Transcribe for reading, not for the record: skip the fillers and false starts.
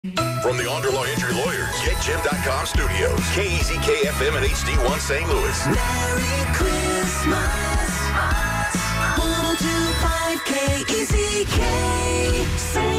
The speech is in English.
From the Underlaw Injury Lawyers, GetJim.com studios, KEZK FM and HD1 St. Louis. Merry Christmas. 102.5 KEZK.